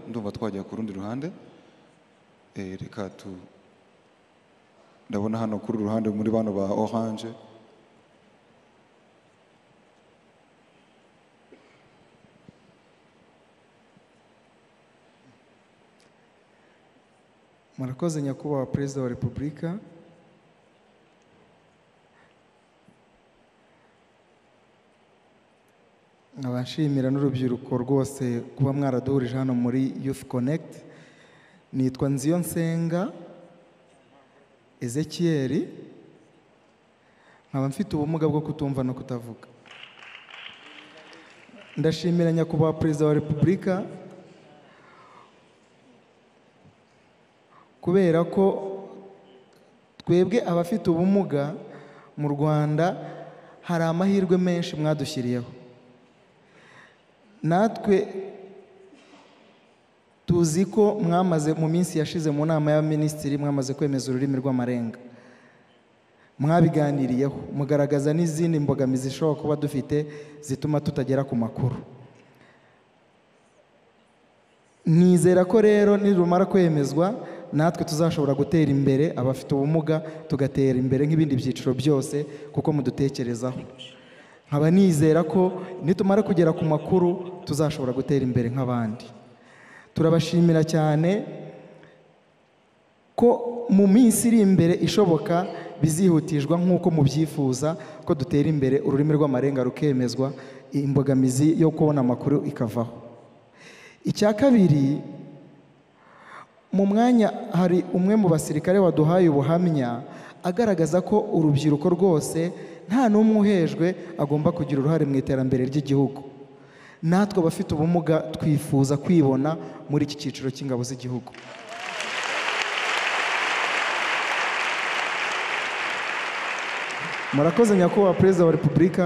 ndumva twajya ku rundi ruhande. Reka ndabona hano kuri ruhande muri bano ba orange. Murakoze nyakubahwa Perezida wa Repubulika. Nkabashimira n'urubyiruko rwose kuba mwaraduhurije hano muri Youth Connect. Nitwa Nziyonsenga Ezekiel, nkaba mfite ubumuga bwo kutumva no kutavuga. Ndashimira nyakubahwa Perezida wa Repubulika kubera ko twebwe abafite ubumuga mu Rwanda hari amahirwe menshi mwadushyiriyeho. Natwe tuzi ko mwamaze mu minsi yashize mu nama y'abaminisitiri mwamaze kwemeza ururimi rw'amarenga. Mwabiganiriyeho mugaragaza n'izindi mbogamizi zishobora kuba dufite zituma tutagera ku makuru. Nizera ko rero nirumara kwemezwa natwe tuzashobora gutera imbere, abafite ubumuga tugatera imbere nk'ibindi byiciro byose kuko mudutekerezaho. Nkaba nizera ko nitumara kugera ku makuru tuzashobora gutera imbere nk'abandi. Turabashimira cyane ko mu minsi iri imbere ishoboka bizihutishwa nk'uko mubyifuza ko dutera imbere ururimi rw'amarenga rukemezwa, imbogamizi yo kubona amakuru ikavaho. Icya kabiri, mu mwanya hari umwe mu basirikare waduhaye ubuhamya agaragaza ko urubyiruko rwose nta n'umwe uhejwe agomba kugira uruhare mu iterambere ry'igihugu. Natwe abafite ubumuga twifuza kwibona muri iki cyiciro cy'ingabo z'igihugu. Murakoze nyakubahwa Perezida wa Repubulika,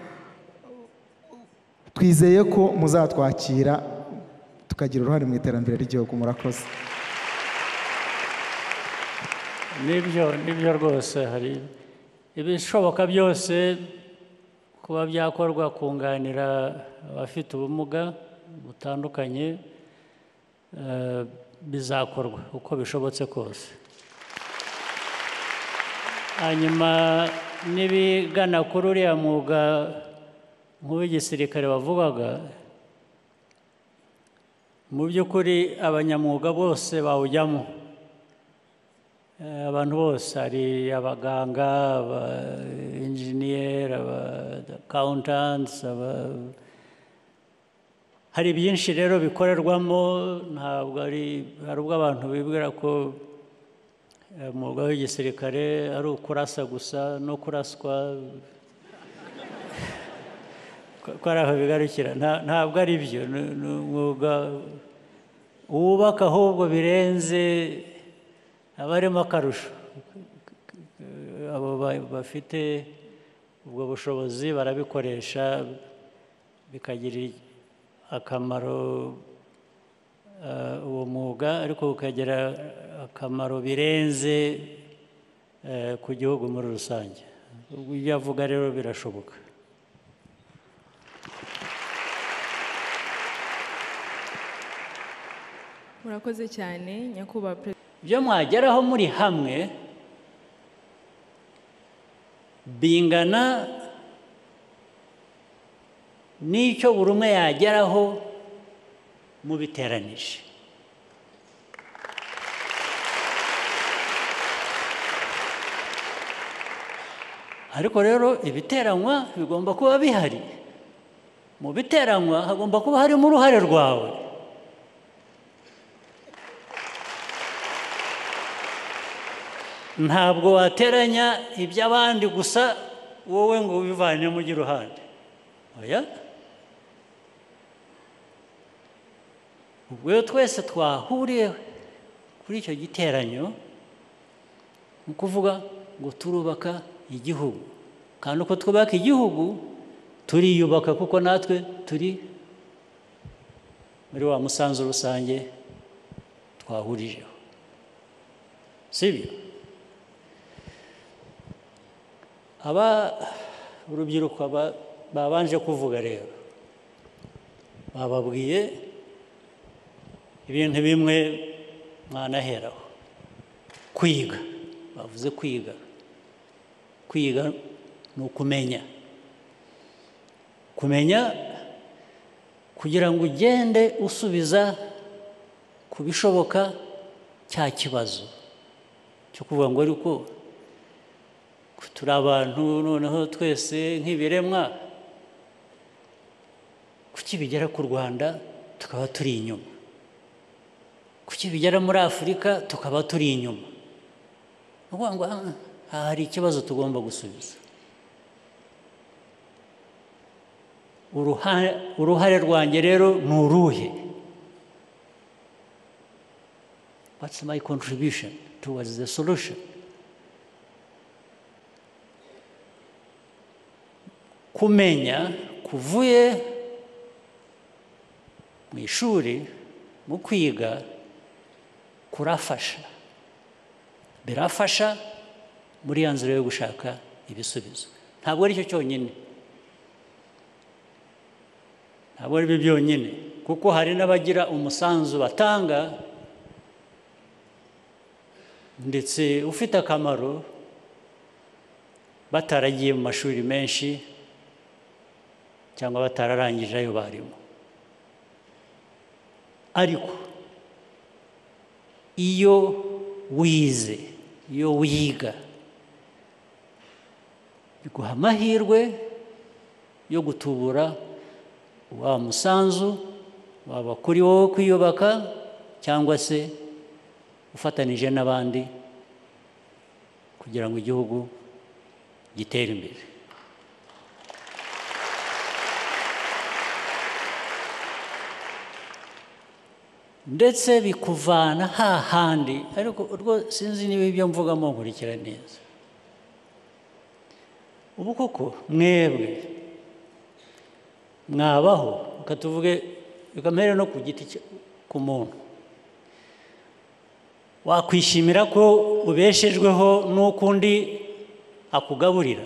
twizeye ko muzatwakira tukagira uruhare mu iterambere ry'igihugu. Murakoze. Nibyo rwose, hari ibishoboka byose kuba byakorwa kunganira abafite ubumuga butandukanye, bizakorwa uko bishobotse kose. Hanyuma n'ibigana kuri uriya mwuga nk'uw'igisirikare wavugaga, mu by'ukuri abanyamwuga bose bawujyamo. Abantu bose, hari abaganga, aba-engineer, aba-accountants, hari byinshi rero bikorerwamo. Ntabwo hari ubwo abantu bibwira ko umwuga w'igisirikare ari ukurasa gusa no kuraswa, ko ari aho bigarukira. Ntabwo ari byo. Ni umwuga wubaka ahubwo birenze, haba harimo akarusho. Abo bafite ubwo bushobozi barabikoresha bikagirira akamaro uwo mwuga, ariko ukagira akamaro birenze ku gihugu muri rusange. Ibyo avuga rero birashoboka. Murakoze cyane nyakubahwa Perezida. Ibyo mwageraho muri hamwe bingana n'icyo buri umwe yageraho mubiteranije. Ariko rero ibiteranywa bigomba kuba bihari. Mu biteranywa hagomba kuba harimo uruhare rwawe. Ntabwo wateranya iby'abandi gusa wowe ngo ubivane mu giruhande. Oya. Ubwo twese twahuriye kuri icyo giteranyo, ni ukuvuga ngo turubaka igihugu. Kandi uko twubaka igihugu turiyubaka, kuko natwe turi muri wa musanzu rusange twahurijeho. Sibyo? Urubyiruko babanje kuvuga rero bababwiye ibintu bimwe mwanaheraho kwiga bavuze kwiga ni ukumenya kugira ngo ugende usubiza ku bishoboka cya kibazo cyo kuvuga ngo ariko turi abantu noneho twese nk'ibiremwa kuki bigera ku Rwanda tukaba turi inyuma, kuki bigera muri Afurika tukaba turi inyuma. Ni ukuvuga ngo hari ikibazo tugomba gusubiza. Uruhare rwanjye rero ni uruhe? What's my contribution towards the solution? Kumenya kuvuye mu ishuri mu kwiga kurafasha, birafasha muri ya nzira yo gushaka ibisubizo. Ntabwo ari cyo cyonyine, ntabwo ari byo byonyine, kuko hari n'abagira umusanzu batanga ndetse ufite akamaro bataragiye mu mashuri menshi cyangwa batararangije ayo barimo. Ariko iyo wiga biguha amahirwe yo gutubura wa musanzu waba kuri wowe kwiyubaka cyangwa se ufatanije n'abandi kugira ngo igihugu gitere imbere. Ndetse bikuvana hahandi, ariko urwo sinzi niba ibyo mvugamo nkurikira neza. Ubu koko mwebwe mwabaho ukatuvuge bikamera no ku giti ku muntu, wakwishimira ko ubeshejweho n'uko undi akugaburira?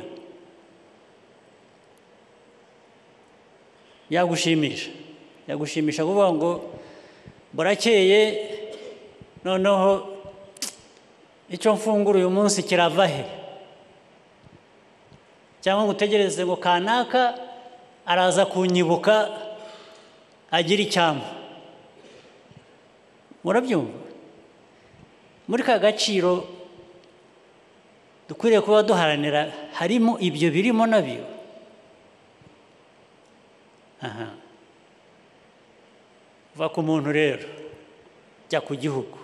yagushimisha kuvuga ngo burakeye noneho icyo mfungura uyu munsi kirava he? Cyangwa ngo utegereze ngo kanaka araza kunyibuka agira icyambu. Murabyumva? Muri ka gaciro dukwiriye kuba duharanira harimo ibyo birimo nabyo. Va ku muntu rero jya ku gihugu.